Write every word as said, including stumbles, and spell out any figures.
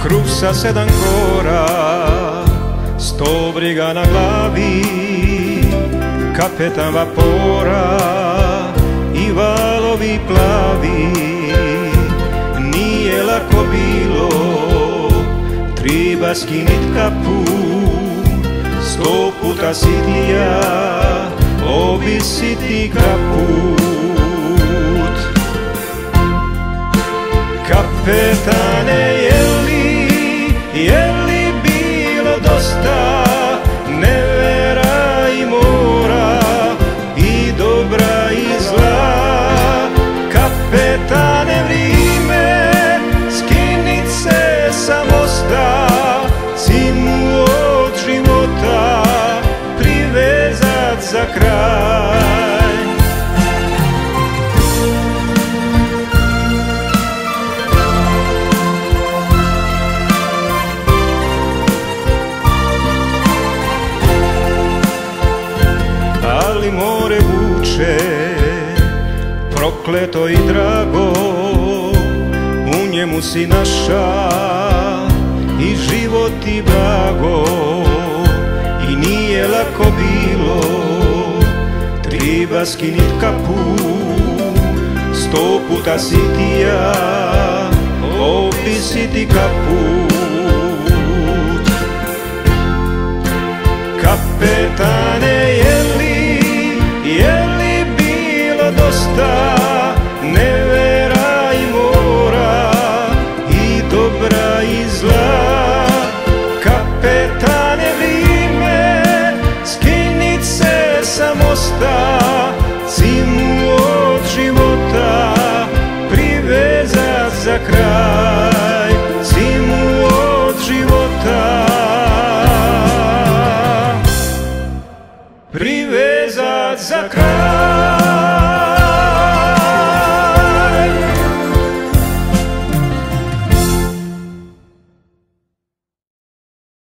Kruh sa sedam kora, sto briga na glavi, kapetan vapora i valovi plavi. Nije lako bilo, treba skinit kapu, sto puta sitija ovisiti kaput. Kapetane, je li, je li bilo dosta nevera i mora i dobra i zla? Kapetane, vrime, skinit se sa mosta, zimu od života privezat za kraj. Ali more vuče, prokleto i drago, u njemu si naša i život ti blago. I nije lako bilo, treba skinit kapu, sto puta sitija ovisiti kaput. Kapetane, je li, je li bilo dosta nevera i mora i dobra i zla? Kapetane, vrime, skinit se sa mosta, zimu od života privezat za kraj. Zimu od života privezat za kraj.